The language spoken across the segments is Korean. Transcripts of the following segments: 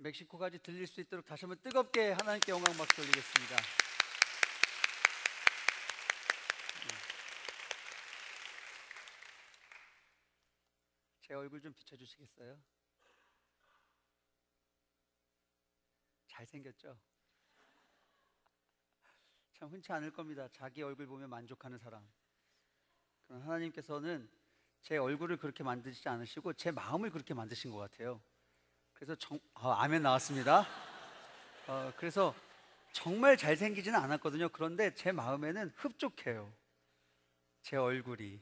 멕시코까지 들릴 수 있도록 다시 한번 뜨겁게 하나님께 영광 박수 올리겠습니다. 제 얼굴 좀 비춰주시겠어요? 잘생겼죠? 참 흔치 않을 겁니다. 자기 얼굴 보면 만족하는 사람. 그럼 하나님께서는 제 얼굴을 그렇게 만드시지 않으시고 제 마음을 그렇게 만드신 것 같아요. 그래서 아멘 나왔습니다. 그래서 정말 잘생기지는 않았거든요. 그런데 제 마음에는 흡족해요. 제 얼굴이.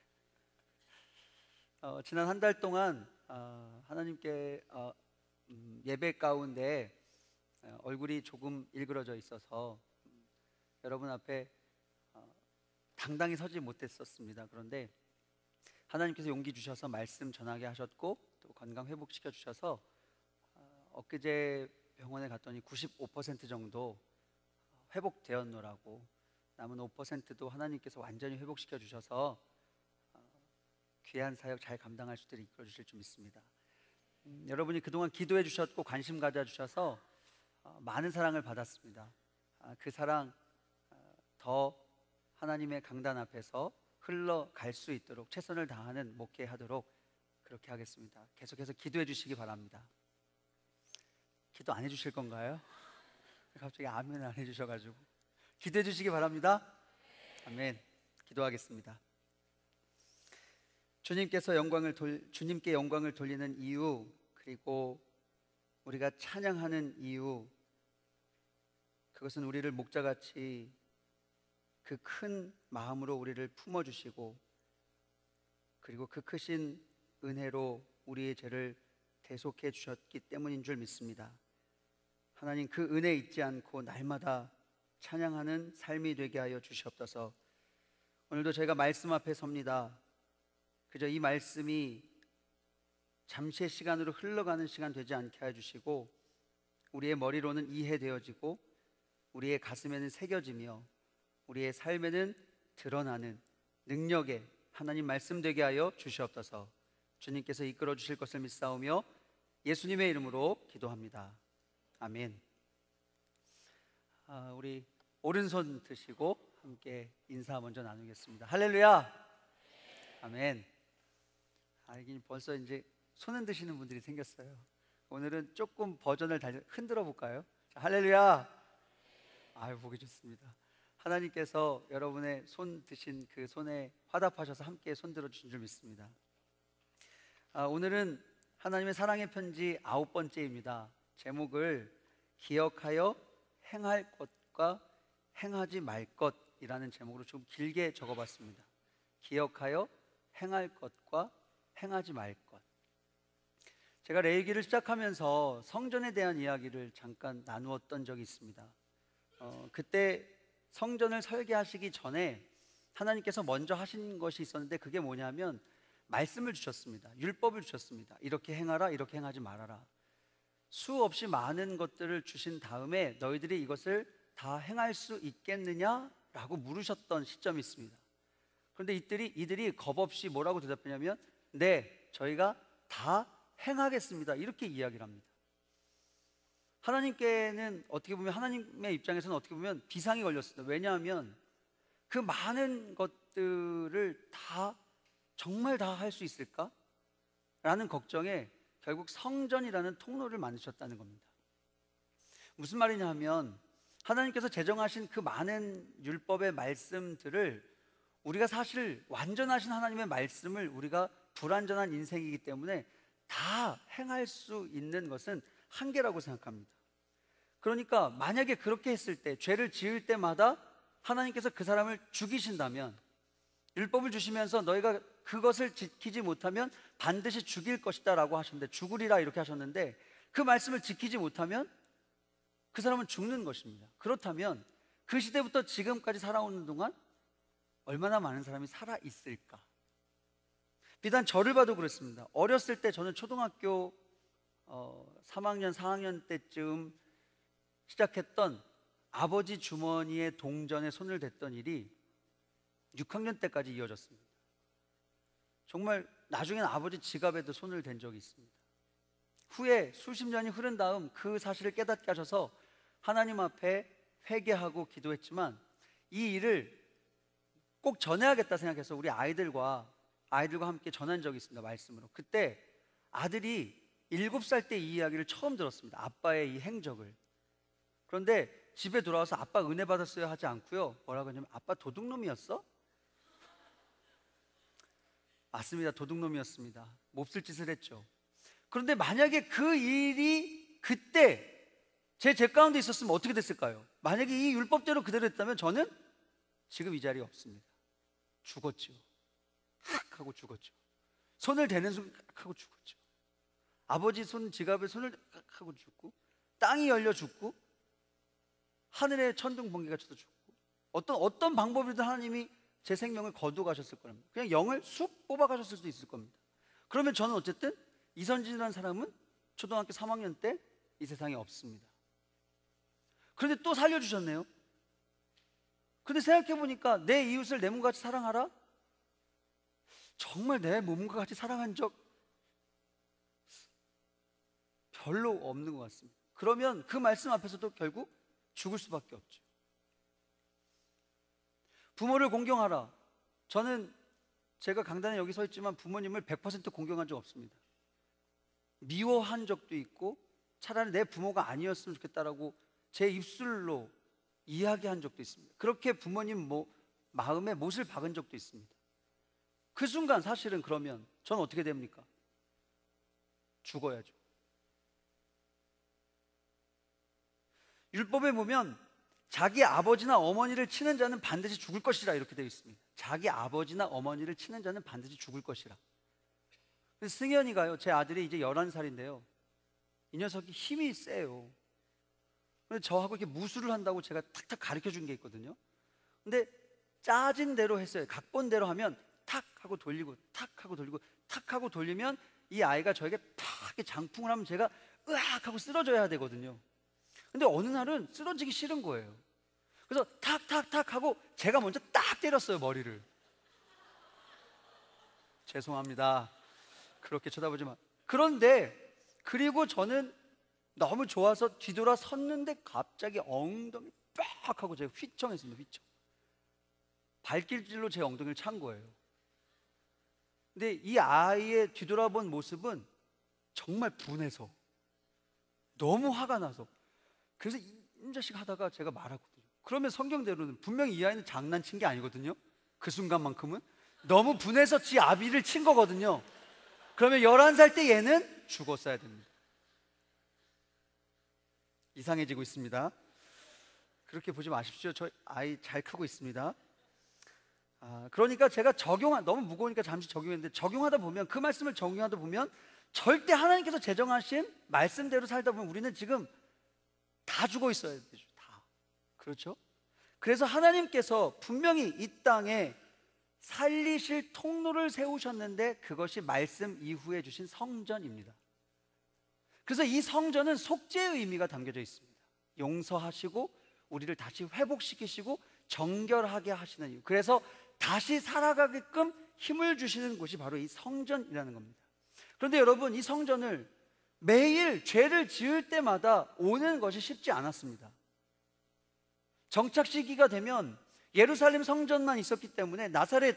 지난 한 달 동안 하나님께 예배 가운데 얼굴이 조금 일그러져 있어서 여러분 앞에 당당히 서지 못했었습니다. 그런데 하나님께서 용기 주셔서 말씀 전하게 하셨고 또 건강 회복시켜 주셔서 엊그제 병원에 갔더니 95% 정도 회복되었노라고, 남은 5%도 하나님께서 완전히 회복시켜 주셔서 귀한 사역 잘 감당할 수 있도록 이끌어 주실 줄 믿습니다. 여러분이 그동안 기도해 주셨고 관심 가져 주셔서 많은 사랑을 받았습니다. 그 사랑 더 하나님의 강단 앞에서 흘러갈 수 있도록 최선을 다하는 목회하도록 그렇게 하겠습니다. 계속해서 기도해 주시기 바랍니다. 기도 안 해주실 건가요? 갑자기 아멘을 안 해주셔가지고. 기도해 주시기 바랍니다. 아멘. 기도하겠습니다. 주님께 영광을 돌리는 이유, 그리고 우리가 찬양하는 이유, 그것은 우리를 목자같이 그 큰 마음으로 우리를 품어주시고, 그리고 그 크신 은혜로 우리의 죄를 대속해 주셨기 때문인 줄 믿습니다. 하나님, 그 은혜 잊지 않고 날마다 찬양하는 삶이 되게 하여 주시옵소서. 오늘도 저희가 말씀 앞에 섭니다. 그저 이 말씀이 잠시의 시간으로 흘러가는 시간 되지 않게 해주시고, 우리의 머리로는 이해되어지고 우리의 가슴에는 새겨지며 우리의 삶에는 드러나는 능력의 하나님 말씀 되게 하여 주시옵소서. 주님께서 이끌어 주실 것을 믿사오며 예수님의 이름으로 기도합니다. 아멘. 우리 오른손 드시고 함께 인사 먼저 나누겠습니다. 할렐루야. 아멘. 알긴 벌써 이제 손 흔드시는 분들이 생겼어요. 오늘은 조금 버전을 흔들어 볼까요? 자, 할렐루야. 아유, 보기 좋습니다. 하나님께서 여러분의 손 드신 그 손에 화답하셔서 함께 손 들어 주신 줄 믿습니다. 오늘은 하나님의 사랑의 편지 9번째입니다. 제목을 기억하여 행할 것과 행하지 말 것이라는 제목으로 좀 길게 적어봤습니다. 기억하여 행할 것과 행하지 말 것. 제가 레위기를 시작하면서 성전에 대한 이야기를 잠깐 나누었던 적이 있습니다. 그때 성전을 설계하시기 전에 하나님께서 먼저 하신 것이 있었는데, 그게 뭐냐면 말씀을 주셨습니다. 율법을 주셨습니다. 이렇게 행하라, 이렇게 행하지 말아라. 수없이 많은 것들을 주신 다음에 너희들이 이것을 다 행할 수 있겠느냐라고 물으셨던 시점이 있습니다. 그런데 이들이 겁없이 뭐라고 대답했냐면, 네, 저희가 다 행하겠습니다, 이렇게 이야기를 합니다. 하나님께는 어떻게 보면, 하나님의 입장에서는 어떻게 보면 비상이 걸렸습니다. 왜냐하면 그 많은 것들을 다 정말 다 할 수 있을까? 라는 걱정에 결국 성전이라는 통로를 만드셨다는 겁니다. 무슨 말이냐 하면, 하나님께서 제정하신 그 많은 율법의 말씀들을 우리가 사실 완전하신 하나님의 말씀을 우리가 불완전한 인생이기 때문에 다 행할 수 있는 것은 한계라고 생각합니다. 그러니까 만약에 그렇게 했을 때, 죄를 지을 때마다 하나님께서 그 사람을 죽이신다면, 율법을 주시면서 너희가 그것을 지키지 못하면 반드시 죽일 것이다 라고 하셨는데, 죽으리라 이렇게 하셨는데, 그 말씀을 지키지 못하면 그 사람은 죽는 것입니다. 그렇다면 그 시대부터 지금까지 살아오는 동안 얼마나 많은 사람이 살아 있을까? 비단 저를 봐도 그렇습니다. 어렸을 때, 저는 초등학교 3학년 4학년 때쯤 시작했던 아버지 주머니에 동전에 손을 댔던 일이 6학년 때까지 이어졌습니다. 정말 나중에는 아버지 지갑에도 손을 댄 적이 있습니다. 후에 수십 년이 흐른 다음 그 사실을 깨닫게 하셔서 하나님 앞에 회개하고 기도했지만 이 일을 꼭 전해야겠다 생각해서 우리 아이들과 함께 전한 적이 있습니다. 말씀으로. 그때 아들이 7살 때 이 이야기를 처음 들었습니다. 아빠의 이 행적을. 그런데 집에 돌아와서 아빠 은혜 받았어요 하지 않고요, 뭐라고 하냐면 아빠 도둑놈이었어? 맞습니다. 도둑놈이었습니다. 몹쓸 짓을 했죠. 그런데 만약에 그 일이 그때 제 가운데 있었으면 어떻게 됐을까요? 만약에 이 율법대로 그대로 했다면 저는 지금 이 자리에 없습니다. 죽었죠. 악 하고 죽었죠. 손을 대는 순간 악 하고 죽었죠. 아버지 손 지갑에 손을 악 하고 죽고, 땅이 열려 죽고, 하늘에 천둥 번개가 쳐서 죽고, 어떤 방법이든 하나님이 제 생명을 거두어 가셨을 겁니다. 그냥 영을 쑥 뽑아 가셨을 수도 있을 겁니다. 그러면 저는 어쨌든 이선진이라는 사람은 초등학교 3학년 때 이 세상에 없습니다. 그런데 또 살려주셨네요. 근데 생각해보니까 내 이웃을 내 몸과 같이 사랑하라? 정말 내 몸과 같이 사랑한 적 별로 없는 것 같습니다. 그러면 그 말씀 앞에서도 결국 죽을 수밖에 없죠. 부모를 공경하라. 저는 제가 강단에 여기 서 있지만 부모님을 100% 공경한 적 없습니다. 미워한 적도 있고 차라리 내 부모가 아니었으면 좋겠다라고 제 입술로 이야기한 적도 있습니다. 그렇게 부모님 마음에 못을 박은 적도 있습니다. 그 순간 사실은 그러면 저는 어떻게 됩니까? 죽어야죠. 율법에 보면 자기 아버지나 어머니를 치는 자는 반드시 죽을 것이라 이렇게 되어 있습니다. 자기 아버지나 어머니를 치는 자는 반드시 죽을 것이라. 그래서 승현이가요, 제 아들이 이제 11살인데요 이 녀석이 힘이 세요. 근데 저하고 이렇게 무술을 한다고 제가 탁탁 가르쳐 준 게 있거든요. 근데 짜진 대로 했어요. 각본대로 하면 탁 하고 돌리고 탁 하고 돌리고 탁 하고 돌리면 이 아이가 저에게 탁 이렇게 장풍을 하면 제가 으악 하고 쓰러져야 되거든요. 근데 어느 날은 쓰러지기 싫은 거예요. 그래서 탁탁탁 하고 제가 먼저 딱 때렸어요, 머리를. 죄송합니다. 그렇게 쳐다보지 마. 그런데 그리고 저는 너무 좋아서 뒤돌아 섰는데 갑자기 엉덩이 빡 하고 제가 휘청했습니다. 휘청. 발길질로 제 엉덩이를 찬 거예요. 근데 이 아이의 뒤돌아본 모습은 정말 분해서, 너무 화가 나서, 그래서 이 자식 하다가 제가 말하거든요. 그러면 성경대로는 분명히 이 아이는 장난친 게 아니거든요. 그 순간만큼은 너무 분해서 지 아비를 친 거거든요. 그러면 11살 때 얘는 죽었어야 됩니다. 이상해지고 있습니다. 그렇게 보지 마십시오. 저 아이 잘 크고 있습니다. 그러니까 제가 너무 무거우니까 잠시 적용했는데, 적용하다 보면, 그 말씀을 적용하다 보면 절대 하나님께서 제정하신 말씀대로 살다 보면 우리는 지금 다 죽어 있어야 되죠. 다. 그렇죠? 그래서 하나님께서 분명히 이 땅에 살리실 통로를 세우셨는데 그것이 말씀 이후에 주신 성전입니다. 그래서 이 성전은 속죄의 의미가 담겨져 있습니다. 용서하시고 우리를 다시 회복시키시고 정결하게 하시는 이유, 그래서 다시 살아가게끔 힘을 주시는 곳이 바로 이 성전이라는 겁니다. 그런데 여러분, 이 성전을 매일 죄를 지을 때마다 오는 것이 쉽지 않았습니다. 정착 시기가 되면 예루살렘 성전만 있었기 때문에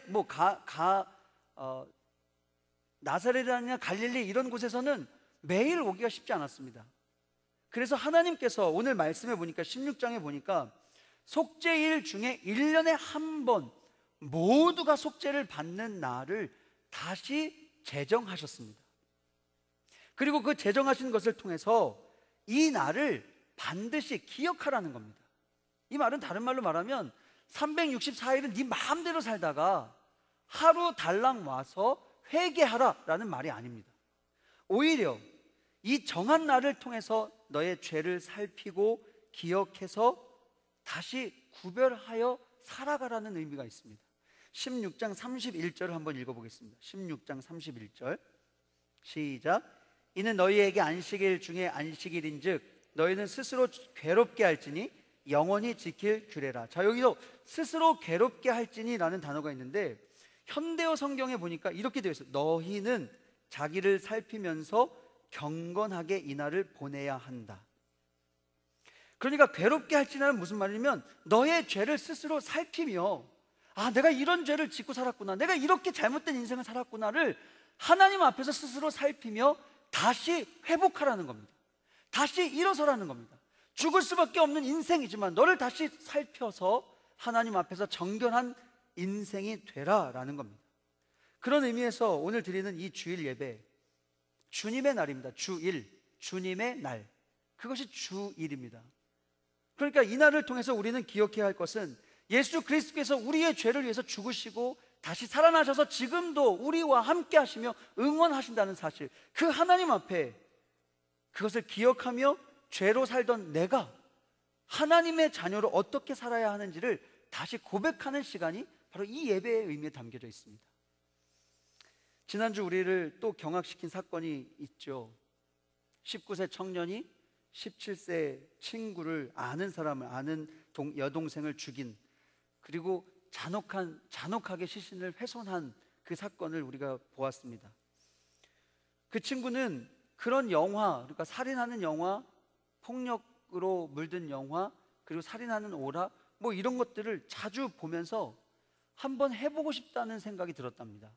나사렛이나 갈릴리 이런 곳에서는 매일 오기가 쉽지 않았습니다. 그래서 하나님께서 오늘 말씀해 보니까 16장에 보니까 속죄일 중에 1년에 한 번 모두가 속죄를 받는 날을 다시 제정하셨습니다. 그리고 그 제정하신 것을 통해서 이 날을 반드시 기억하라는 겁니다. 이 말은 다른 말로 말하면 364일은 네 마음대로 살다가 하루 달랑 와서 회개하라라는 말이 아닙니다. 오히려 이 정한 날을 통해서 너의 죄를 살피고 기억해서 다시 구별하여 살아가라는 의미가 있습니다. 16장 31절을 한번 읽어보겠습니다. 16장 31절 시작. 이는 너희에게 안식일 중에 안식일인즉 너희는 스스로 괴롭게 할지니 영원히 지킬 규례라. 자, 여기서 스스로 괴롭게 할지니라는 단어가 있는데 현대어 성경에 보니까 이렇게 되어 있어요. 너희는 자기를 살피면서 경건하게 이날을 보내야 한다. 그러니까 괴롭게 할지라는 무슨 말이냐면 너의 죄를 스스로 살피며 내가 이런 죄를 짓고 살았구나, 내가 이렇게 잘못된 인생을 살았구나를 하나님 앞에서 스스로 살피며 다시 회복하라는 겁니다. 다시 일어서라는 겁니다. 죽을 수밖에 없는 인생이지만 너를 다시 살펴서 하나님 앞에서 정결한 인생이 되라라는 겁니다. 그런 의미에서 오늘 드리는 이 주일 예배, 주님의 날입니다. 주일, 주님의 날, 그것이 주일입니다. 그러니까 이 날을 통해서 우리는 기억해야 할 것은 예수 그리스도께서 우리의 죄를 위해서 죽으시고 다시 살아나셔서 지금도 우리와 함께 하시며 응원하신다는 사실, 그 하나님 앞에 그것을 기억하며 죄로 살던 내가 하나님의 자녀로 어떻게 살아야 하는지를 다시 고백하는 시간이 바로 이 예배의 의미에 담겨져 있습니다. 지난주 우리를 또 경악시킨 사건이 있죠. 19세 청년이 17세 친구를, 아는 사람을, 아는 여동생을 죽인, 그리고 잔혹하게 시신을 훼손한 그 사건을 우리가 보았습니다. 그 친구는 그런 영화, 그러니까 살인하는 영화, 폭력으로 물든 영화, 그리고 살인하는 오락, 뭐 이런 것들을 자주 보면서 한번 해보고 싶다는 생각이 들었답니다.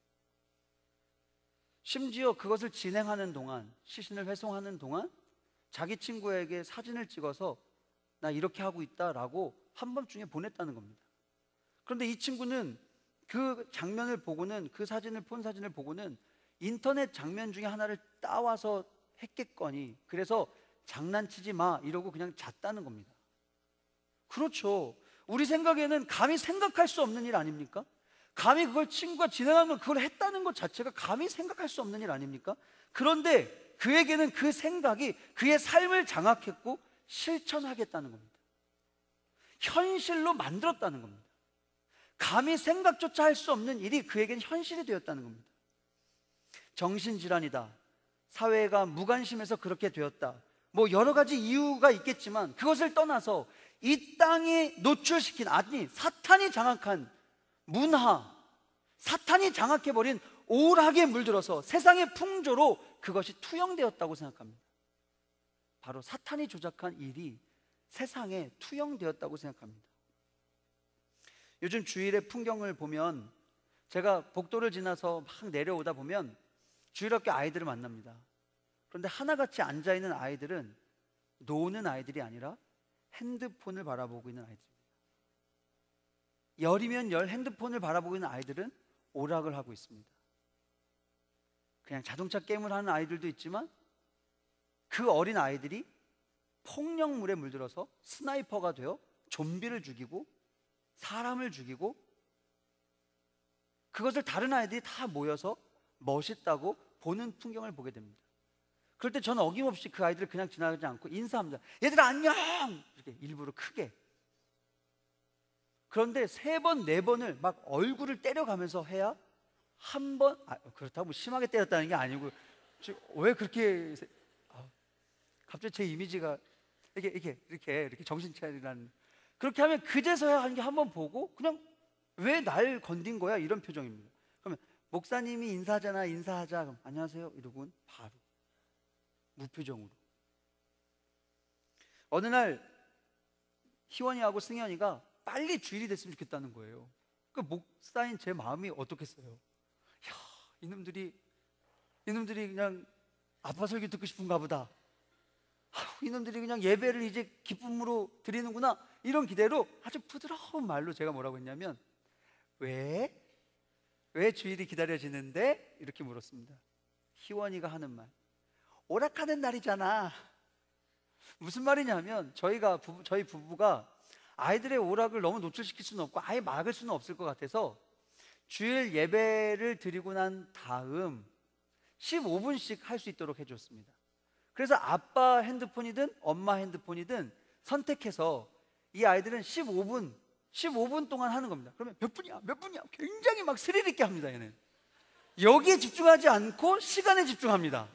심지어 그것을 진행하는 동안, 시신을 회송하는 동안 자기 친구에게 사진을 찍어서 나 이렇게 하고 있다라고 한밤중에 보냈다는 겁니다. 그런데 이 친구는 그 장면을 보고는, 그 사진을, 본 사진을 보고는 인터넷 장면 중에 하나를 따와서 했겠거니, 그래서 장난치지 마 이러고 그냥 잤다는 겁니다. 그렇죠. 우리 생각에는 감히 생각할 수 없는 일 아닙니까? 감히 그걸 친구가 진행하면 그걸 했다는 것 자체가 감히 생각할 수 없는 일 아닙니까? 그런데 그에게는 그 생각이 그의 삶을 장악했고 실천하겠다는 겁니다. 현실로 만들었다는 겁니다. 감히 생각조차 할 수 없는 일이 그에겐 현실이 되었다는 겁니다. 정신질환이다, 사회가 무관심해서 그렇게 되었다, 뭐 여러 가지 이유가 있겠지만 그것을 떠나서 이 땅에 노출시킨, 아니 사탄이 장악한 문화, 사탄이 장악해버린 오락에 물들어서 세상의 풍조로 그것이 투영되었다고 생각합니다. 바로 사탄이 조작한 일이 세상에 투영되었다고 생각합니다. 요즘 주일의 풍경을 보면, 제가 복도를 지나서 막 내려오다 보면 주일학교 아이들을 만납니다. 그런데 하나같이 앉아있는 아이들은 노는 아이들이 아니라 핸드폰을 바라보고 있는 아이들입니다. 열이면 열 핸드폰을 바라보고 있는 아이들은 오락을 하고 있습니다. 그냥 자동차 게임을 하는 아이들도 있지만 그 어린 아이들이 폭력물에 물들어서 스나이퍼가 되어 좀비를 죽이고 사람을 죽이고, 그것을 다른 아이들이 다 모여서 멋있다고 보는 풍경을 보게 됩니다. 그럴 때 저는 어김없이 그 아이들을 그냥 지나가지 않고 인사합니다. 얘들아 안녕! 이렇게 일부러 크게. 그런데 3번, 4번을 막 얼굴을 때려가면서 해야 한 번, 그렇다고 심하게 때렸다는 게 아니고, 왜 그렇게, 갑자기 제 이미지가 이렇게 정신 차리라는, 그렇게 하면 그제서야 하는 게 한 번 보고 그냥 왜 날 건든 거야 이런 표정입니다. 그러면 목사님이 인사하잖아, 인사하자, 그럼 안녕하세요 이러고는 바로 무표정으로. 어느 날 희원이하고 승현이가 빨리 주일이 됐으면 좋겠다는 거예요. 그 목사인 제 마음이 어떻겠어요? 야, 이놈들이 그냥 아빠 설교 듣고 싶은가 보다. 이놈들이 그냥 예배를 이제 기쁨으로 드리는구나, 이런 기대로 아주 부드러운 말로 제가 뭐라고 했냐면, 왜 주일이 기다려지는데? 이렇게 물었습니다. 희원이가 하는 말, 오락하는 날이잖아. 무슨 말이냐면 저희 부부가 아이들의 오락을 너무 노출시킬 수는 없고 아예 막을 수는 없을 것 같아서 주일 예배를 드리고 난 다음 15분씩 할 수 있도록 해줬습니다. 그래서 아빠 핸드폰이든 엄마 핸드폰이든 선택해서 이 아이들은 15분 동안 하는 겁니다. 그러면 몇 분이야? 굉장히 막 스릴 있게 합니다. 얘는 여기에 집중하지 않고 시간에 집중합니다.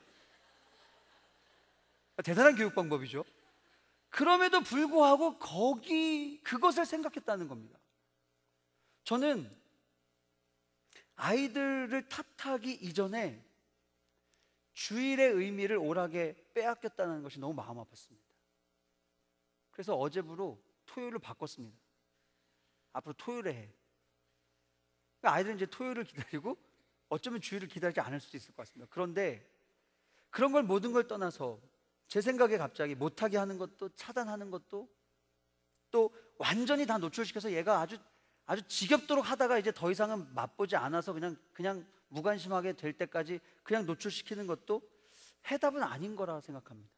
대단한 교육 방법이죠. 그럼에도 불구하고 그것을 생각했다는 겁니다. 저는 아이들을 탓하기 이전에 주일의 의미를 오락에 빼앗겼다는 것이 너무 마음 아팠습니다. 그래서 어제부로 토요일을 바꿨습니다. 앞으로 토요일에 해. 그러니까 아이들은 이제 토요일을 기다리고 어쩌면 주일을 기다리지 않을 수도 있을 것 같습니다. 그런데 그런 걸 모든 걸 떠나서 제 생각에 갑자기 못하게 하는 것도 차단하는 것도 또 완전히 다 노출시켜서 얘가 아주 지겹도록 하다가 이제 더 이상은 맛보지 않아서 그냥 무관심하게 될 때까지 그냥 노출시키는 것도 해답은 아닌 거라 생각합니다.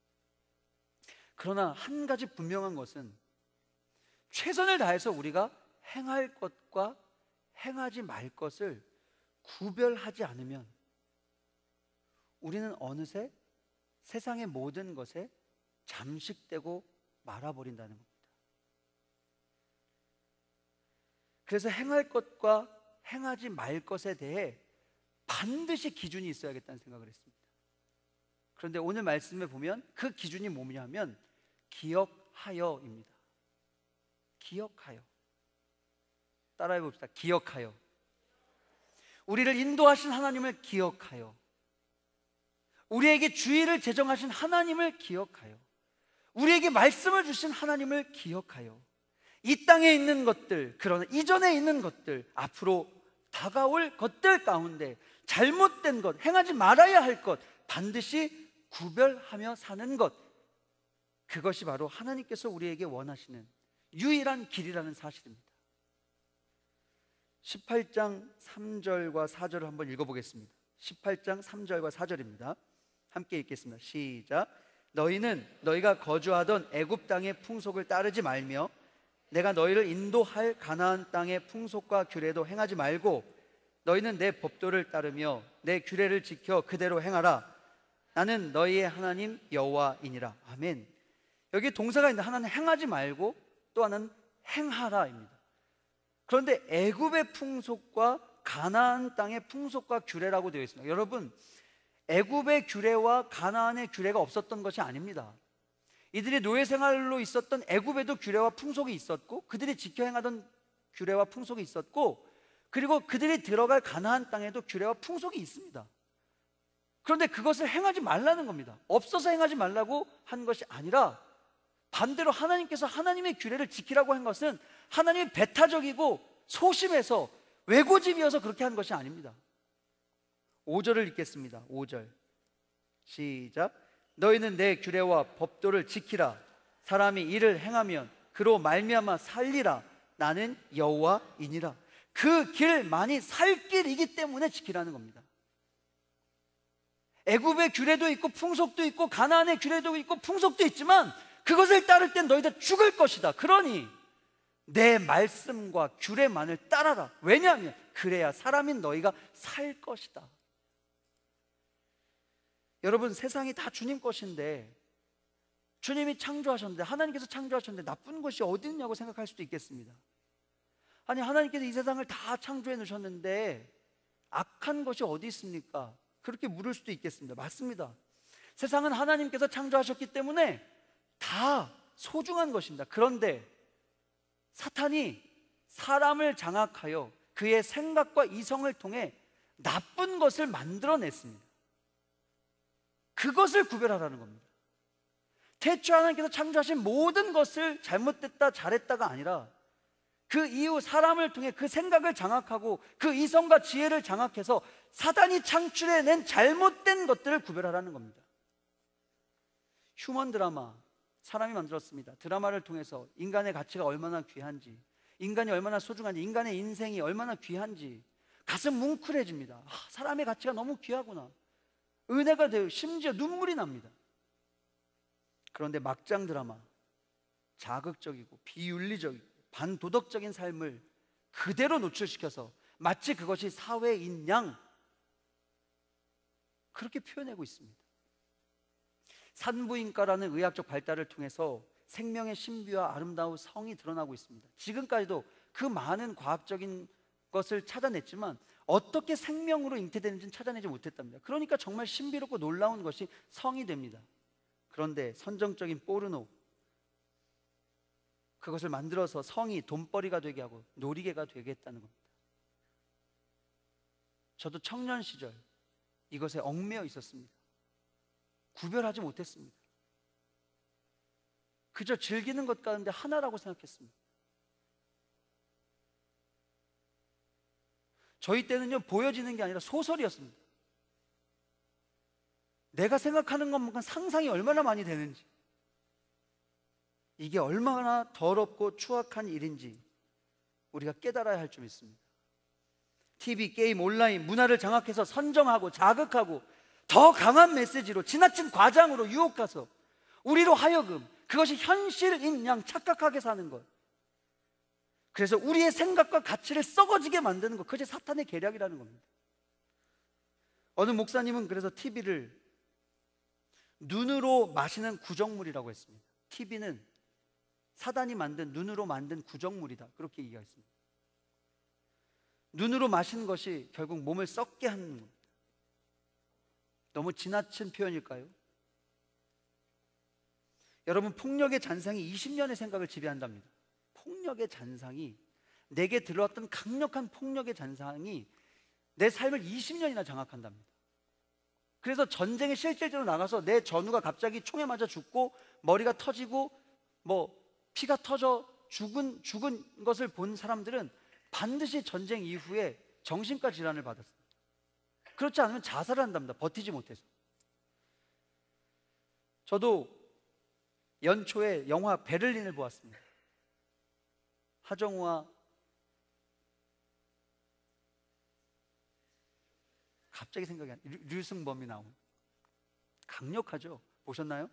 그러나 한 가지 분명한 것은 최선을 다해서 우리가 행할 것과 행하지 말 것을 구별하지 않으면 우리는 어느새 세상의 모든 것에 잠식되고 말아버린다는 겁니다. 그래서 행할 것과 행하지 말 것에 대해 반드시 기준이 있어야겠다는 생각을 했습니다. 그런데 오늘 말씀에 보면 그 기준이 뭐냐면 기억하여입니다. 기억하여. 따라해 봅시다. 기억하여. 우리를 인도하신 하나님을 기억하여. 우리에게 주의를 제정하신 하나님을 기억하여. 우리에게 말씀을 주신 하나님을 기억하여. 이 땅에 있는 것들, 그러나 이전에 있는 것들, 앞으로 다가올 것들 가운데 잘못된 것, 행하지 말아야 할 것 반드시 구별하며 사는 것, 그것이 바로 하나님께서 우리에게 원하시는 유일한 길이라는 사실입니다. 18장 3절과 4절을 한번 읽어보겠습니다. 18장 3절과 4절입니다. 함께 읽겠습니다. 시작. 너희는 너희가 거주하던 애굽 땅의 풍속을 따르지 말며 내가 너희를 인도할 가나안 땅의 풍속과 규례도 행하지 말고 너희는 내 법도를 따르며 내 규례를 지켜 그대로 행하라. 나는 너희의 하나님 여호와이니라. 아멘. 여기 동사가 있는데 하나는 행하지 말고 또 하나는 행하라입니다. 그런데 애굽의 풍속과 가나안 땅의 풍속과 규례라고 되어 있습니다. 여러분, 애굽의 규례와 가나안의 규례가 없었던 것이 아닙니다. 이들이 노예 생활로 있었던 애굽에도 규례와 풍속이 있었고 그들이 지켜 행하던 규례와 풍속이 있었고 그리고 그들이 들어갈 가나안 땅에도 규례와 풍속이 있습니다. 그런데 그것을 행하지 말라는 겁니다. 없어서 행하지 말라고 한 것이 아니라 반대로 하나님께서 하나님의 규례를 지키라고 한 것은 하나님이 배타적이고 소심해서 외고집이어서 그렇게 한 것이 아닙니다. 5절을 읽겠습니다. 5절 시작. 너희는 내 규례와 법도를 지키라. 사람이 이를 행하면 그로 말미암아 살리라. 나는 여호와이니라. 그 길만이 살 길이기 때문에 지키라는 겁니다. 애굽의 규례도 있고 풍속도 있고 가나안의 규례도 있고 풍속도 있지만 그것을 따를 땐 너희 다 죽을 것이다. 그러니 내 말씀과 규례만을 따라라. 왜냐하면 그래야 사람인 너희가 살 것이다. 여러분, 세상이 다 주님 것인데 주님이 창조하셨는데 하나님께서 창조하셨는데 나쁜 것이 어디 있냐고 생각할 수도 있겠습니다. 아니, 하나님께서 이 세상을 다 창조해 놓으셨는데 악한 것이 어디 있습니까? 그렇게 물을 수도 있겠습니다. 맞습니다. 세상은 하나님께서 창조하셨기 때문에 다 소중한 것입니다. 그런데 사탄이 사람을 장악하여 그의 생각과 이성을 통해 나쁜 것을 만들어냈습니다. 그것을 구별하라는 겁니다. 태초 하나님께서 창조하신 모든 것을 잘못됐다 잘했다가 아니라 그 이후 사람을 통해 그 생각을 장악하고 그 이성과 지혜를 장악해서 사단이 창출해낸 잘못된 것들을 구별하라는 겁니다. 휴먼 드라마, 사람이 만들었습니다. 드라마를 통해서 인간의 가치가 얼마나 귀한지, 인간이 얼마나 소중한지, 인간의 인생이 얼마나 귀한지 가슴 뭉클해집니다. 사람의 가치가 너무 귀하구나. 은혜가 되어 심지어 눈물이 납니다. 그런데 막장 드라마, 자극적이고 비윤리적이고 반도덕적인 삶을 그대로 노출시켜서 마치 그것이 사회인 양 그렇게 표현하고 있습니다. 산부인과라는 의학적 발달을 통해서 생명의 신비와 아름다운 성이 드러나고 있습니다. 지금까지도 그 많은 과학적인 것을 찾아냈지만 어떻게 생명으로 잉태되는지는 찾아내지 못했답니다. 그러니까 정말 신비롭고 놀라운 것이 성이 됩니다. 그런데 선정적인 포르노, 그것을 만들어서 성이 돈벌이가 되게 하고 놀이개가 되게 했다는 겁니다. 저도 청년 시절 이것에 얽매여 있었습니다. 구별하지 못했습니다. 그저 즐기는 것 가운데 하나라고 생각했습니다. 저희 때는요, 보여지는 게 아니라 소설이었습니다. 내가 생각하는 것만큼 상상이 얼마나 많이 되는지, 이게 얼마나 더럽고 추악한 일인지 우리가 깨달아야 할 줄 믿습니다. TV, 게임, 온라인, 문화를 장악해서 선정하고 자극하고 더 강한 메시지로, 지나친 과장으로 유혹해서 우리로 하여금 그것이 현실인 양 착각하게 사는 것, 그래서 우리의 생각과 가치를 썩어지게 만드는 것, 그것이 사탄의 계략이라는 겁니다. 어느 목사님은 그래서 TV를 눈으로 마시는 구정물이라고 했습니다. TV는 사단이 만든, 눈으로 만든 구정물이다, 그렇게 얘기했습니다. 눈으로 마시는 것이 결국 몸을 썩게 하는 겁니다. 너무 지나친 표현일까요? 여러분, 폭력의 잔상이 20년의 생각을 지배한답니다. 폭력의 잔상이, 내게 들어왔던 강력한 폭력의 잔상이 내 삶을 20년이나 장악한답니다. 그래서 전쟁에 실질적으로 나가서 내 전우가 갑자기 총에 맞아 죽고 머리가 터지고 피가 터져 죽은 것을 본 사람들은 반드시 전쟁 이후에 정신과 질환을 받았습니다. 그렇지 않으면 자살을 한답니다. 버티지 못해서. 저도 연초에 영화 베를린을 보았습니다. 하정우와 갑자기 생각이 안 나요. 류승범이 나온, 강력하죠? 보셨나요?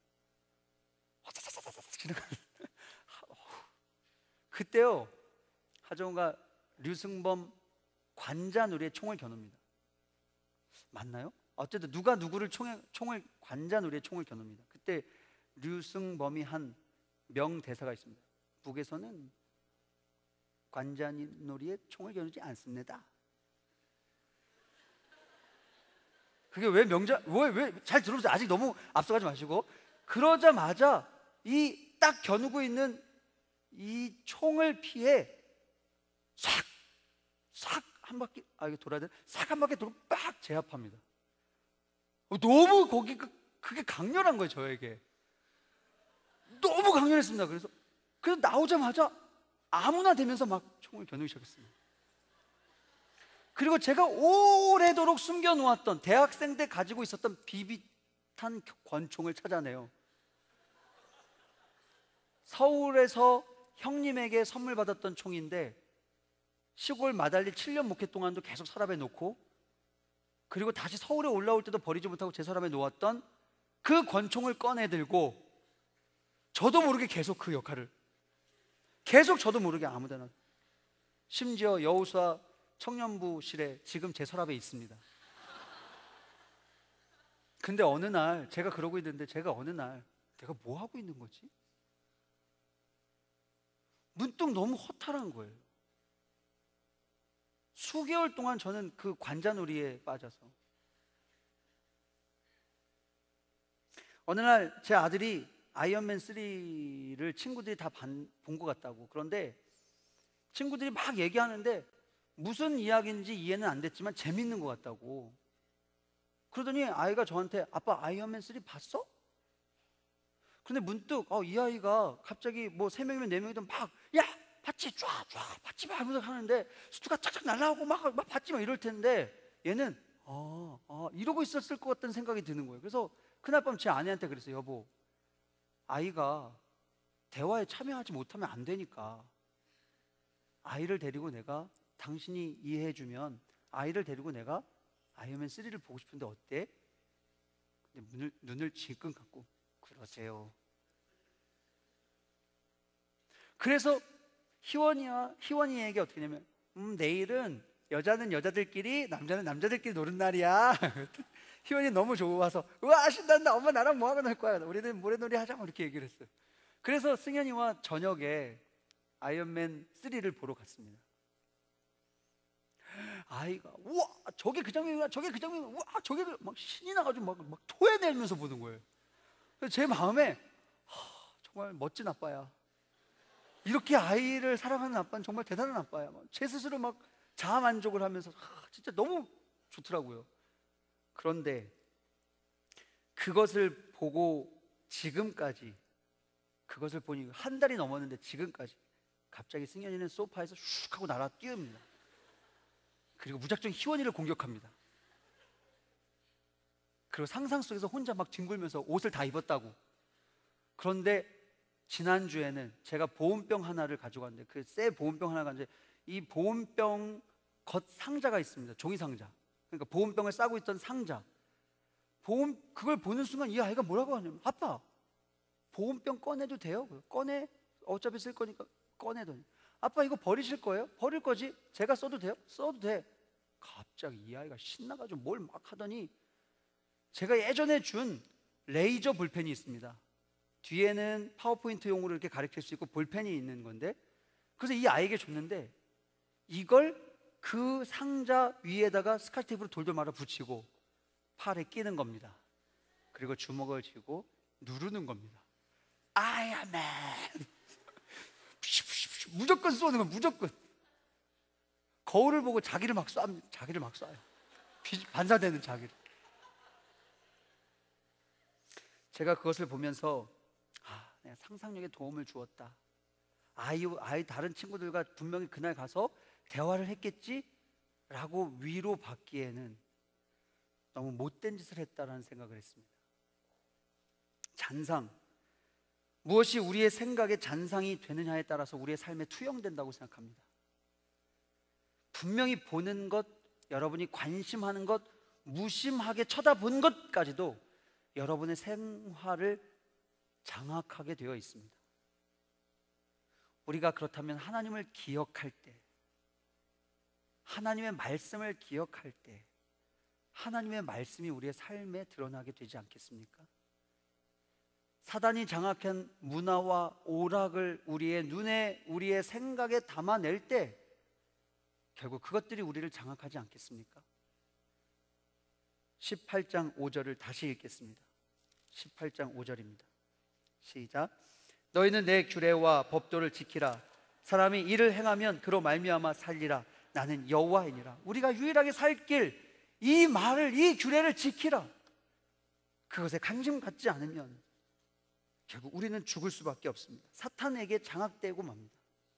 그때요, 하정우가 류승범 관자놀이에 총을 겨눕니다. 맞나요? 어쨌든 누가 누구를 총을 관자놀이에 총을 겨눕니다. 그때 류승범이 한 명대사가 있습니다. 북에서는 관자놀이에 총을 겨누지 않습니다. 그게 왜 잘 들어보세요. 아직 너무 앞서가지 마시고. 그러자마자 이 딱 겨누고 있는 이 총을 피해 싹 한 바퀴, 이게 돌아야 돼? 싹 한 바퀴 돌고 빡 제압합니다. 너무 그게 강렬한 거예요, 저에게. 너무 강렬했습니다. 그래서 나오자마자 아무나 되면서 막 총을 겨누기 시작했습니다. 그리고 제가 오래도록 숨겨놓았던, 대학생 때 가지고 있었던 비비탄 권총을 찾아내요. 서울에서 형님에게 선물 받았던 총인데, 시골 마달리 7년 목회 동안도 계속 서랍에 놓고, 그리고 다시 서울에 올라올 때도 버리지 못하고 제 서랍에 놓았던 그 권총을 꺼내 들고, 저도 모르게 계속 그 역할을, 계속 저도 모르게 아무데나, 심지어 여우수와 청년부실에 지금 제 서랍에 있습니다. 근데 어느 날 제가 그러고 있는데, 내가 뭐 하고 있는 거지? 문득 너무 허탈한 거예요. 수개월 동안 저는 그 관자놀이에 빠져서, 어느 날 제 아들이 아이언맨 3를 친구들이 다 본 것 같다고, 그런데 친구들이 막 얘기하는데 무슨 이야기인지 이해는 안 됐지만 재밌는 것 같다고. 그러더니 아이가 저한테, 아빠 아이언맨 3 봤어? 근데 문득 이 아이가 갑자기 뭐 3명이면 4명이든 막, 야 봤지, 쫙 봤지 막 하면서 하는데 수트가 착착 날라오고 막 봤지 막 이럴 텐데, 얘는 이러고 있었을 것 같다는 생각이 드는 거예요. 그래서 그날 밤 제 아내한테 그랬어요. 여보, 아이가 대화에 참여하지 못하면 안 되니까 아이를 데리고 내가, 당신이 이해해주면 아이를 데리고 내가 아이언맨 3를 보고 싶은데 어때? 근데 눈을 질끈 감고, 그러세요. 그래서 희원이에게 어떻게 하냐면, 내일은 여자는 여자들끼리, 남자는 남자들끼리 노는 날이야. 희원이 너무 좋아서, 우와 신난다, 엄마 나랑 뭐 하고 놀 거야, 우리는 모래놀이 하자, 이렇게 얘기를 했어요. 그래서 승현이와 저녁에 아이언맨 3를 보러 갔습니다. 아이가, 우와 저게 그 장면이야, 우와 저게 막 신이 나가지고 막 토해내면서 보는 거예요. 그래서 제 마음에, 정말 멋진 아빠야, 이렇게 아이를 사랑하는 아빠는 정말 대단한 아빠야. 제 스스로 막 자아 만족을 하면서, 진짜 너무 좋더라고요. 그런데 그것을 보고 지금까지, 그것을 보니 한 달이 넘었는데 지금까지 갑자기 승현이는 소파에서 슉 하고 날아 뛰어옵니다. 그리고 무작정 희원이를 공격합니다. 그리고 상상 속에서 혼자 막 뒹굴면서 옷을 다 입었다고. 그런데 지난주에는 제가 보온병 하나를 가져갔는데, 그 새 보온병 하나가 이제 이 보온병 겉 상자가 있습니다. 종이 상자. 그러니까 보온병을 싸고 있던 상자. 그걸 보는 순간 이 아이가 뭐라고 하냐면, 아빠, 보온병 꺼내도 돼요? 꺼내. 어차피 쓸 거니까 꺼내더니, 아빠 이거 버리실 거예요? 버릴 거지? 제가 써도 돼요? 써도 돼. 갑자기 이 아이가 신나가지고 뭘 막 하더니, 제가 예전에 준 레이저 볼펜이 있습니다. 뒤에는 파워포인트용으로 이렇게 가리킬 수 있고 볼펜이 있는 건데, 그래서 이 아이에게 줬는데 이걸 그 상자 위에다가 스카치테이프로 돌돌 말아 붙이고 팔에 끼는 겁니다. 그리고 주먹을 쥐고 누르는 겁니다. 아야맨. 무조건 쏘는 거, 무조건. 거울을 보고 자기를 막 쏴요. 자기를 막 쏴요. 반사되는 자기를. 제가 그것을 보면서 내가 상상력에 도움을 주었다. 아이 다른 친구들과 분명히 그날 가서 대화를 했겠지라고 위로받기에는 너무 못된 짓을 했다라는 생각을 했습니다. 잔상, 무엇이 우리의 생각에 잔상이 되느냐에 따라서 우리의 삶에 투영된다고 생각합니다. 분명히 보는 것, 여러분이 관심하는 것, 무심하게 쳐다본 것까지도 여러분의 생활을 장악하게 되어 있습니다. 우리가 그렇다면 하나님을 기억할 때, 하나님의 말씀을 기억할 때 하나님의 말씀이 우리의 삶에 드러나게 되지 않겠습니까? 사단이 장악한 문화와 오락을 우리의 눈에, 우리의 생각에 담아낼 때 결국 그것들이 우리를 장악하지 않겠습니까? 18장 5절을 다시 읽겠습니다. 18장 5절입니다. 시작. 너희는 내 규례와 법도를 지키라. 사람이 이를 행하면 그로 말미암아 살리라. 나는 여호와이니라. 우리가 유일하게 살 길, 이 말을, 이 규례를 지키라. 그것에 관심 갖지 않으면 결국 우리는 죽을 수밖에 없습니다. 사탄에게 장악되고 맙니다.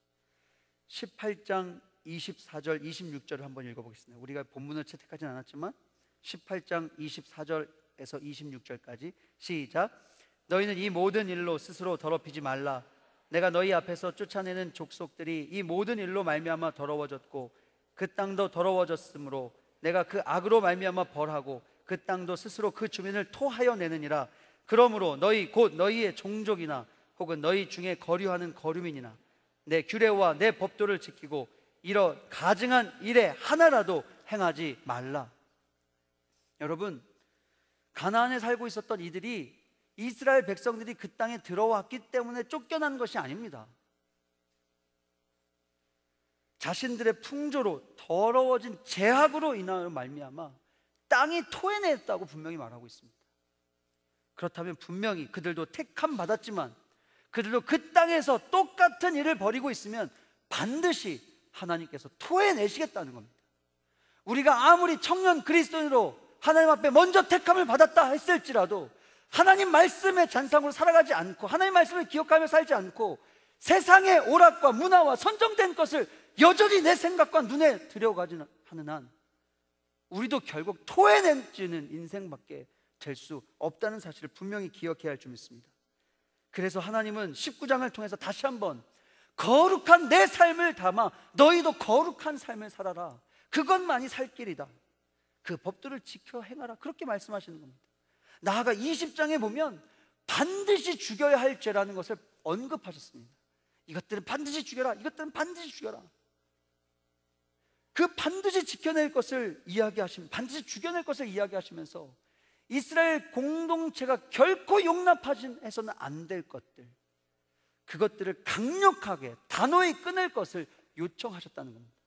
18장 24절 26절을 한번 읽어보겠습니다. 우리가 본문을 채택하진 않았지만 18장 24절에서 26절까지 시작. 너희는 이 모든 일로 스스로 더럽히지 말라. 내가 너희 앞에서 쫓아내는 족속들이 이 모든 일로 말미암아 더러워졌고 그 땅도 더러워졌으므로 내가 그 악으로 말미암아 벌하고 그 땅도 스스로 그 주민을 토하여 내느니라. 그러므로 너희 곧 너희의 종족이나 혹은 너희 중에 거류하는 거류민이나 내 규례와 내 법도를 지키고 이런 가증한 일에 하나라도 행하지 말라. 여러분, 가나안에 살고 있었던 이들이, 이스라엘 백성들이 그 땅에 들어왔기 때문에 쫓겨난 것이 아닙니다. 자신들의 풍조로 더러워진 죄악으로 인하여 말미암아 땅이 토해냈다고 분명히 말하고 있습니다. 그렇다면 분명히 그들도 택함 받았지만 그들도 그 땅에서 똑같은 일을 벌이고 있으면 반드시 하나님께서 토해내시겠다는 겁니다. 우리가 아무리 청년 그리스도인으로 하나님 앞에 먼저 택함을 받았다 했을지라도 하나님 말씀의 잔상으로 살아가지 않고 하나님 말씀을 기억하며 살지 않고 세상의 오락과 문화와 선정된 것을 여전히 내 생각과 눈에 들여가지 하는 한 우리도 결국 토해내지는 인생밖에 될 수 없다는 사실을 분명히 기억해야 할 줄 믿습니다. 그래서 하나님은 19장을 통해서 다시 한번 거룩한 내 삶을 담아 너희도 거룩한 삶을 살아라. 그것만이 살 길이다. 그 법들을 지켜 행하라. 그렇게 말씀하시는 겁니다. 나아가 20장에 보면 반드시 죽여야 할 죄라는 것을 언급하셨습니다. 이것들은 반드시 죽여라. 이것들은 반드시 죽여라. 그 반드시 지켜낼 것을 이야기하시면, 반드시 죽여낼 것을 이야기하시면서 이스라엘 공동체가 결코 용납해서는 안 될 것들, 그것들을 강력하게 단호히 끊을 것을 요청하셨다는 겁니다.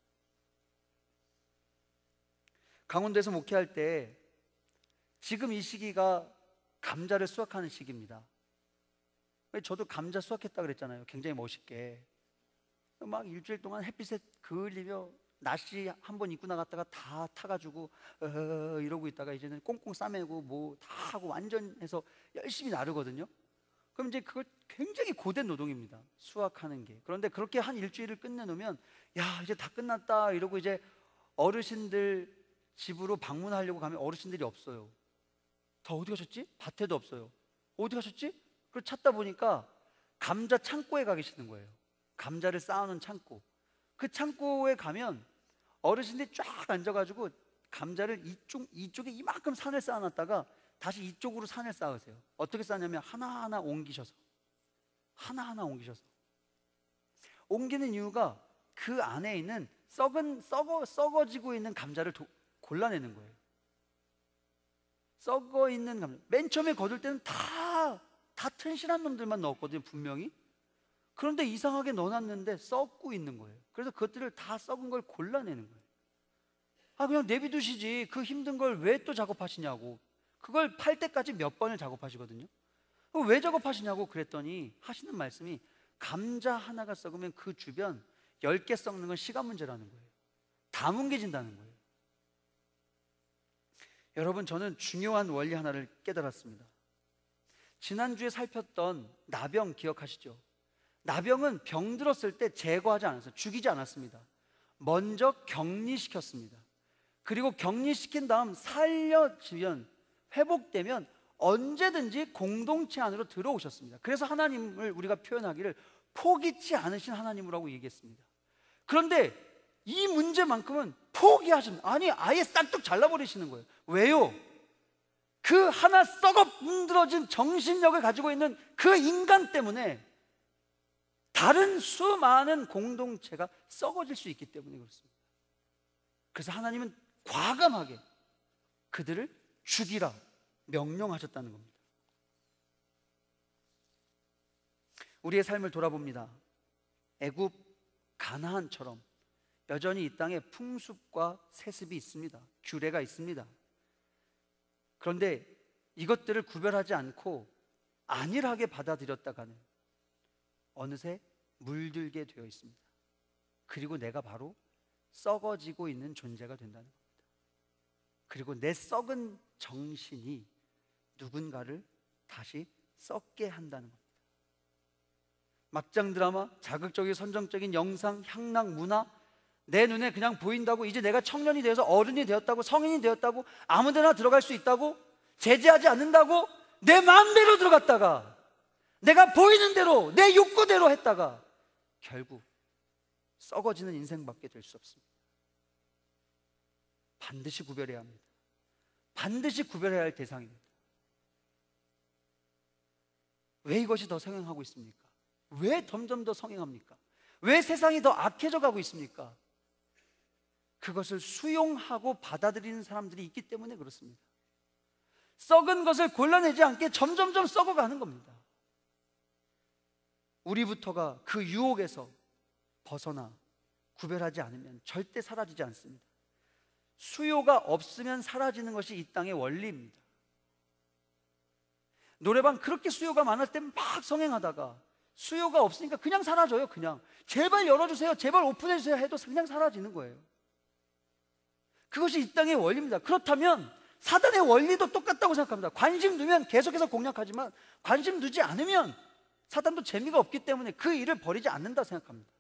강원도에서 목회할 때 지금 이 시기가 감자를 수확하는 시기입니다. 저도 감자 수확했다 그랬잖아요. 굉장히 멋있게 막 일주일 동안 햇빛에 그을리며 나시 한 번 입고 나갔다가 다 타가지고 이러고 있다가 이제는 꽁꽁 싸매고 뭐 다 하고 완전 해서 열심히 나르거든요. 그럼 이제 그걸 굉장히 고된 노동입니다, 수확하는 게. 그런데 그렇게 한 일주일을 끝내놓으면 야, 이제 다 끝났다 이러고 이제 어르신들 집으로 방문하려고 가면 어르신들이 없어요. 다 어디 가셨지? 밭에도 없어요. 어디 가셨지? 그걸 찾다 보니까 감자 창고에 가 계시는 거예요. 감자를 쌓아놓은 창고. 그 창고에 가면 어르신들이 쫙 앉아가지고 감자를 이쪽에 이만큼 산을 쌓아놨다가 다시 이쪽으로 산을 쌓으세요. 어떻게 쌓냐면 하나하나 옮기셔서 옮기는 이유가 그 안에 있는 썩어지고 있는 감자를 골라내는 거예요. 썩어 있는 감자. 맨 처음에 거둘 때는 다 튼실한 놈들만 넣었거든요, 분명히. 그런데 이상하게 넣어놨는데 썩고 있는 거예요. 그래서 그것들을 다 썩은 걸 골라내는 거예요. 그냥 내비두시지 그 힘든 걸 왜 또 작업하시냐고. 그걸 팔 때까지 몇 번을 작업하시거든요. 왜 작업하시냐고 그랬더니 하시는 말씀이 감자 하나가 썩으면 그 주변 10개 썩는 건 시간 문제라는 거예요. 다 뭉개진다는 거예요. 여러분, 저는 중요한 원리 하나를 깨달았습니다. 지난주에 살폈던 나병 기억하시죠? 나병은 병들었을 때 제거하지 않았어요. 죽이지 않았습니다. 먼저 격리시켰습니다. 그리고 격리시킨 다음 살려주면, 회복되면 언제든지 공동체 안으로 들어오셨습니다. 그래서 하나님을 우리가 표현하기를 포기치 않으신 하나님이라고 얘기했습니다. 그런데 이 문제만큼은 아니 아예 싹둑 잘라버리시는 거예요. 왜요? 그 하나 썩어 문드러진 정신력을 가지고 있는 그 인간 때문에 다른 수많은 공동체가 썩어질 수 있기 때문에 그렇습니다. 그래서 하나님은 과감하게 그들을 죽이라 명령하셨다는 겁니다. 우리의 삶을 돌아봅니다. 애굽, 가나안처럼 여전히 이 땅에 풍습과 세습이 있습니다. 규례가 있습니다. 그런데 이것들을 구별하지 않고 안일하게 받아들였다가는 어느새 물들게 되어 있습니다. 그리고 내가 바로 썩어지고 있는 존재가 된다는 겁니다. 그리고 내 썩은 정신이 누군가를 다시 썩게 한다는 겁니다. 막장 드라마, 자극적이고 선정적인 영상, 향락, 문화, 내 눈에 그냥 보인다고 이제 내가 청년이 되어서 어른이 되었다고, 성인이 되었다고, 아무데나 들어갈 수 있다고, 제재하지 않는다고 내 마음대로 들어갔다가 내가 보이는 대로 내 욕구대로 했다가 결국 썩어지는 인생밖에 될 수 없습니다. 반드시 구별해야 합니다. 반드시 구별해야 할 대상입니다. 왜 이것이 더 성행하고 있습니까? 왜 점점 더 성행합니까? 왜 세상이 더 악해져 가고 있습니까? 그것을 수용하고 받아들이는 사람들이 있기 때문에 그렇습니다. 썩은 것을 골라내지 않게 점점점 썩어가는 겁니다. 우리부터가 그 유혹에서 벗어나 구별하지 않으면 절대 사라지지 않습니다. 수요가 없으면 사라지는 것이 이 땅의 원리입니다. 노래방 그렇게 수요가 많을 때 막 성행하다가 수요가 없으니까 그냥 사라져요. 그냥 제발 열어주세요, 제발 오픈해주세요 해도 그냥 사라지는 거예요. 그것이 이 땅의 원리입니다. 그렇다면 사단의 원리도 똑같다고 생각합니다. 관심 두면 계속해서 공략하지만 관심 두지 않으면 사단도 재미가 없기 때문에 그 일을 버리지 않는다 생각합니다.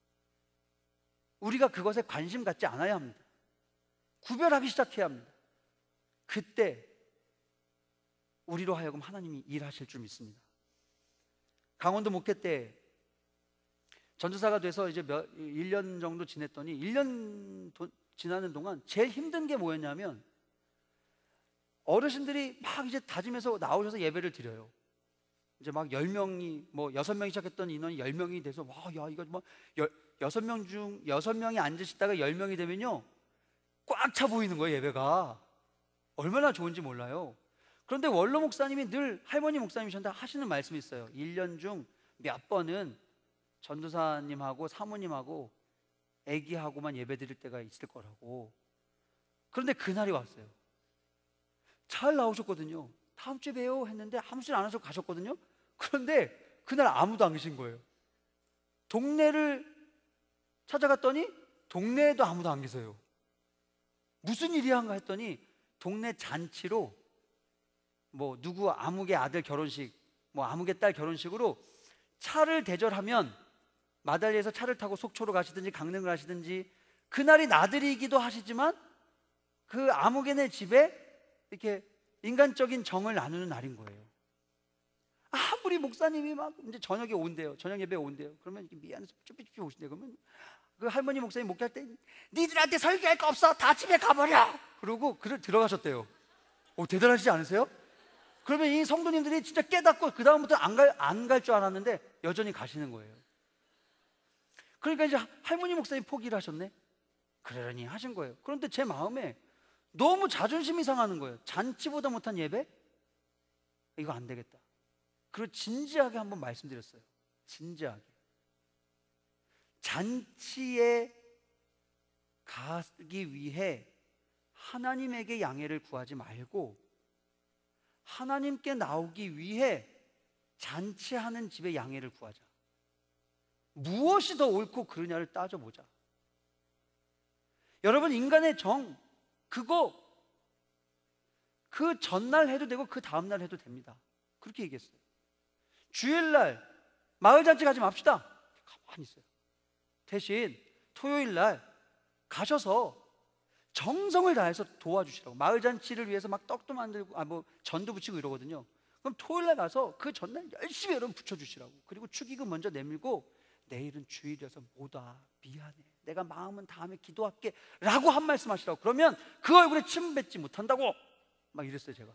우리가 그것에 관심 갖지 않아야 합니다. 구별하기 시작해야 합니다. 그때 우리로 하여금 하나님이 일하실 줄 믿습니다. 강원도 목회 때 전도사가 돼서 이제 1년 정도 지냈더니 1년 지나는 동안 제일 힘든 게 뭐였냐면 어르신들이 막 이제 다짐해서 나오셔서 예배를 드려요. 이제 막 10명이 뭐 6명이 시작했던 인원이 10명이 돼서 와, 야, 이거 뭐 6명 중 6명이 앉으시다가 10명이 되면요 꽉 차 보이는 거예요. 예배가 얼마나 좋은지 몰라요. 그런데 원로 목사님이 늘 할머니 목사님이셨는데 하시는 말씀이 있어요. 1년 중 몇 번은 전도사님하고 사모님하고 애기하고만 예배 드릴 때가 있을 거라고. 그런데 그날이 왔어요. 잘 나오셨거든요. 다음 주에 봬요 했는데 아무 소리 안 하시고 가셨거든요. 그런데 그날 아무도 안 계신 거예요. 동네를 찾아갔더니 동네에도 아무도 안 계세요. 무슨 일이 한가 했더니 동네 잔치로 뭐 누구 아무개 아들 결혼식, 뭐 아무개 딸 결혼식으로 차를 대절하면 마달리에서 차를 타고 속초로 가시든지 강릉을 가시든지, 그날이 나들이기도 하시지만 그 아무개네 집에 이렇게 인간적인 정을 나누는 날인 거예요. 아무리 목사님이 막 이제 저녁에 온대요. 저녁 예배에 온대요. 그러면 미안해서 쭈삐쭈삐 오신대요. 그러면 그 할머니 목사님 목회할 때 니들한테 설교할 거 없어, 다 집에 가버려, 그러고 들어가셨대요. 오, 대단하시지 않으세요? 그러면 이 성도님들이 진짜 깨닫고 그 다음부터 안 갈 줄 알았는데 여전히 가시는 거예요. 그러니까 이제 할머니 목사님 포기를 하셨네. 그러려니 하신 거예요. 그런데 제 마음에 너무 자존심이 상하는 거예요. 잔치보다 못한 예배? 이거 안 되겠다. 그리고 진지하게 한번 말씀드렸어요. 진지하게. 잔치에 가기 위해 하나님에게 양해를 구하지 말고 하나님께 나오기 위해 잔치하는 집에 양해를 구하자. 무엇이 더 옳고 그르냐를 따져보자. 여러분, 인간의 정, 그거 그 전날 해도 되고 그 다음날 해도 됩니다. 그렇게 얘기했어요. 주일날 마을잔치 가지 맙시다. 가만히 있어요. 대신 토요일날 가셔서 정성을 다해서 도와주시라고. 마을잔치를 위해서 막 떡도 만들고 뭐 전도 부치고 이러거든요. 그럼 토요일날 가서 그 전날 열심히 여러분 붙여주시라고. 그리고 축의금 먼저 내밀고 내일은 주일이어서 못 와, 미안해, 내가 마음은 다음에 기도할게 라고 한 말씀 하시라고. 그러면 그 얼굴에 침 뱉지 못한다고 막 이랬어요 제가.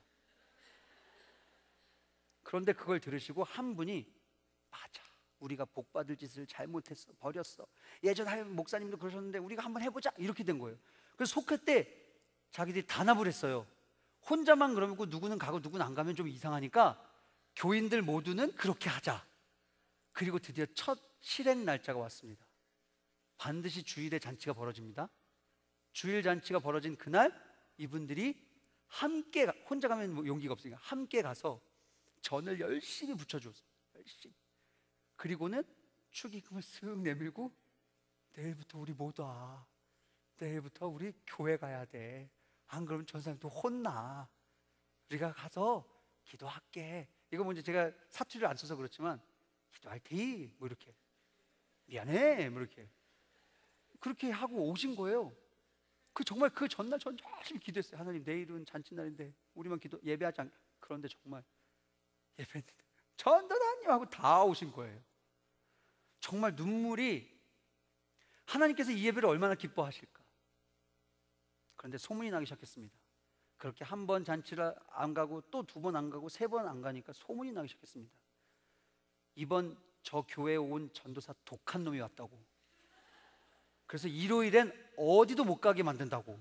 그런데 그걸 들으시고 한 분이 맞아, 우리가 복받을 짓을 잘못했어, 버렸어, 예전 할 목사님도 그러셨는데 우리가 한번 해보자, 이렇게 된 거예요. 그래서 속회 때 자기들이 단합을 했어요. 혼자만 그러고 누구는 가고 누구는 안 가면 좀 이상하니까 교인들 모두는 그렇게 하자. 그리고 드디어 첫 실행 날짜가 왔습니다. 반드시 주일에 잔치가 벌어집니다. 주일 잔치가 벌어진 그날 이분들이 함께, 혼자 가면 용기가 없으니까 함께 가서 전을 열심히 붙여줬어요. 열심히. 그리고는 축의금을 쓱 내밀고 내일부터 우리 못 와, 내일부터 우리 교회 가야 돼, 안 그러면 전 사람도 혼나, 우리가 가서 기도할게. 이거 먼저 제가 사투리를 안 써서 그렇지만 기도할 테이 뭐 이렇게, 미안해 뭐 이렇게, 그렇게 하고 오신 거예요. 정말 그 전날 전 열심히 기도했어요. 하나님, 내일은 잔치날인데 우리만 예배하지 않. 그런데 정말 예배했는데 전도사님하고 다 오신 거예요. 정말 눈물이, 하나님께서 이 예배를 얼마나 기뻐하실까. 그런데 소문이 나기 시작했습니다. 그렇게 한 번 잔치를 안 가고 또 두 번 안 가고 세 번 안 가니까 소문이 나기 시작했습니다. 이번 저 교회에 온 전도사 독한 놈이 왔다고. 그래서 일요일엔 어디도 못 가게 만든다고.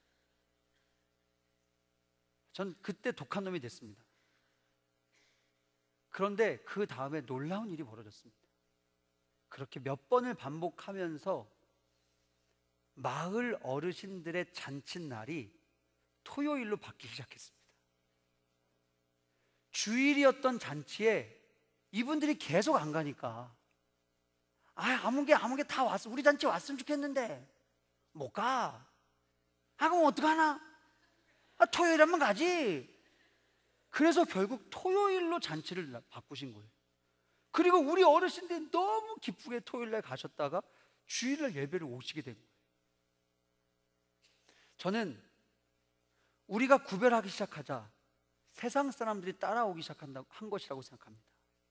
전 그때 독한 놈이 됐습니다. 그런데 그 다음에 놀라운 일이 벌어졌습니다. 그렇게 몇 번을 반복하면서 마을 어르신들의 잔칫날이 토요일로 바뀌기 시작했습니다. 주일이었던 잔치에 이분들이 계속 안 가니까, 아무개 다 왔어, 우리 잔치 왔으면 좋겠는데 못 가. 그럼 어떡하나? 토요일 한번 가지. 그래서 결국 토요일로 잔치를 바꾸신 거예요. 그리고 우리 어르신들이 너무 기쁘게 토요일날 가셨다가 주일날 예배를 오시게 된 거예요. 저는 우리가 구별하기 시작하자 세상 사람들이 따라오기 한 것이라고 생각합니다.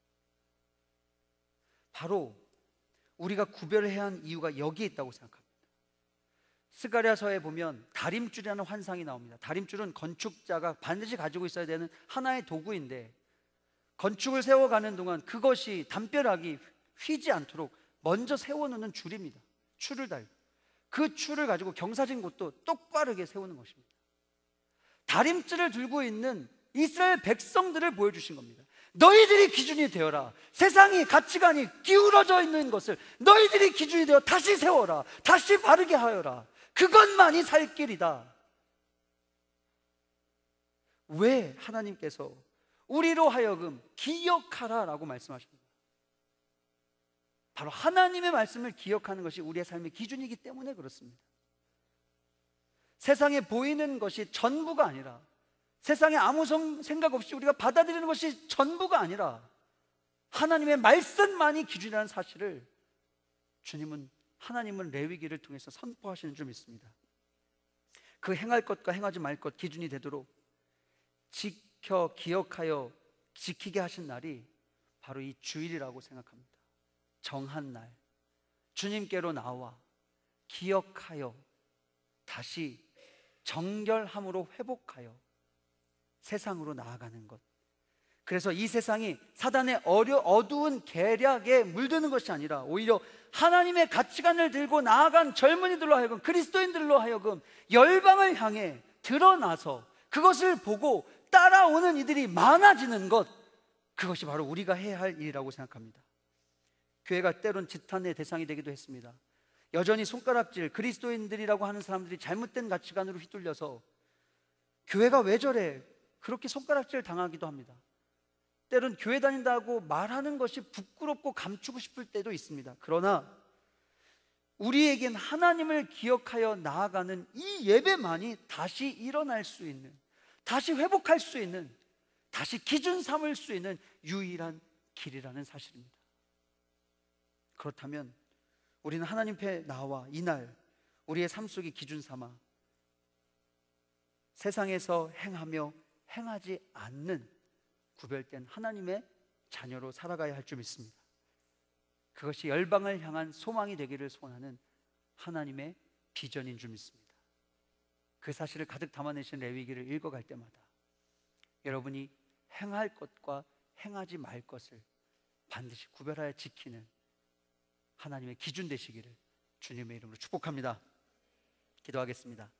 바로 우리가 구별해야 하는 이유가 여기에 있다고 생각합니다. 스가랴서에 보면 다림줄이라는 환상이 나옵니다. 다림줄은 건축자가 반드시 가지고 있어야 되는 하나의 도구인데, 건축을 세워가는 동안 그것이 담벼락이 휘지 않도록 먼저 세워놓는 줄입니다. 줄을 달고 그 줄을 가지고 경사진 곳도 똑바르게 세우는 것입니다. 다림줄을 들고 있는 이스라엘 백성들을 보여주신 겁니다. 너희들이 기준이 되어라. 세상이, 가치관이 기울어져 있는 것을 너희들이 기준이 되어 다시 세워라. 다시 바르게 하여라. 그것만이 살 길이다. 왜 하나님께서 우리로 하여금 기억하라 라고 말씀하십니다. 바로 하나님의 말씀을 기억하는 것이 우리의 삶의 기준이기 때문에 그렇습니다. 세상에 보이는 것이 전부가 아니라, 세상에 아무 생각 없이 우리가 받아들이는 것이 전부가 아니라 하나님의 말씀만이 기준이라는 사실을 하나님은 레위기를 통해서 선포하시는 줄 믿습니다. 그 행할 것과 행하지 말 것 기준이 되도록 지켜 기억하여 지키게 하신 날이 바로 이 주일이라고 생각합니다. 정한 날, 주님께로 나와 기억하여 다시 정결함으로 회복하여 세상으로 나아가는 것. 그래서 이 세상이 사단의 어두운 계략에 물드는 것이 아니라 오히려 하나님의 가치관을 들고 나아간 젊은이들로 하여금, 그리스도인들로 하여금 열방을 향해 드러나서 그것을 보고 따라오는 이들이 많아지는 것, 그것이 바로 우리가 해야 할 일이라고 생각합니다. 교회가 때론 지탄의 대상이 되기도 했습니다. 여전히 손가락질, 그리스도인들이라고 하는 사람들이 잘못된 가치관으로 휘둘려서 교회가 왜 저래? 그렇게 손가락질 당하기도 합니다. 때론 교회 다닌다고 말하는 것이 부끄럽고 감추고 싶을 때도 있습니다. 그러나 우리에겐 하나님을 기억하여 나아가는 이 예배만이 다시 일어날 수 있는, 다시 회복할 수 있는, 다시 기준 삼을 수 있는 유일한 길이라는 사실입니다. 그렇다면 우리는 하나님 앞에 나와 이날 우리의 삶 속의 기준 삼아 세상에서 행하며 행하지 않는 구별된 하나님의 자녀로 살아가야 할 줄 믿습니다. 그것이 열방을 향한 소망이 되기를 소원하는 하나님의 비전인 줄 믿습니다. 그 사실을 가득 담아내신 레위기를 읽어갈 때마다 여러분이 행할 것과 행하지 말 것을 반드시 구별하여 지키는 하나님의 기준 되시기를 주님의 이름으로 축복합니다. 기도하겠습니다.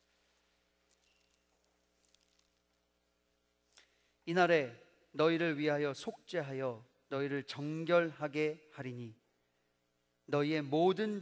이날에 너희를 위하여 속죄하여 너희를 정결하게 하리니 너희의 모든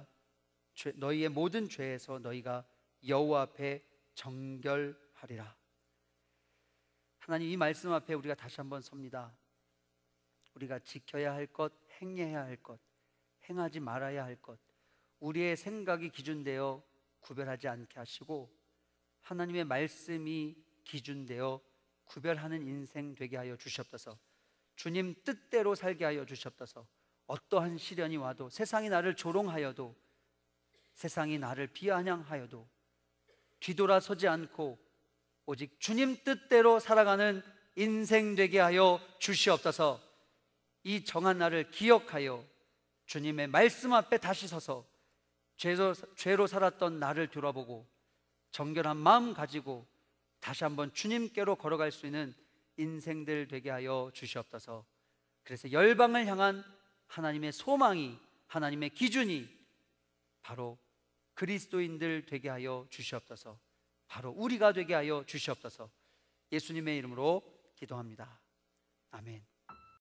죄에서 너희가 여호와 앞에 정결하리라. 하나님, 이 말씀 앞에 우리가 다시 한번 섭니다. 우리가 지켜야 할 것, 행해야 할 것, 행하지 말아야 할 것, 우리의 생각이 기준되어 구별하지 않게 하시고 하나님의 말씀이 기준되어 구별하는 인생 되게 하여 주시옵소서. 주님 뜻대로 살게 하여 주시옵소서. 어떠한 시련이 와도, 세상이 나를 조롱하여도, 세상이 나를 비아냥하여도 뒤돌아서지 않고 오직 주님 뜻대로 살아가는 인생 되게 하여 주시옵소서. 이 정한 날을 기억하여 주님의 말씀 앞에 다시 서서 죄로 살았던 나를 돌아보고 정결한 마음 가지고 다시 한번 주님께로 걸어갈 수 있는 인생들 되게 하여 주시옵소서. 그래서 열방을 향한 하나님의 소망이, 하나님의 기준이 바로 그리스도인들 되게 하여 주시옵소서. 바로 우리가 되게 하여 주시옵소서. 예수님의 이름으로 기도합니다. 아멘.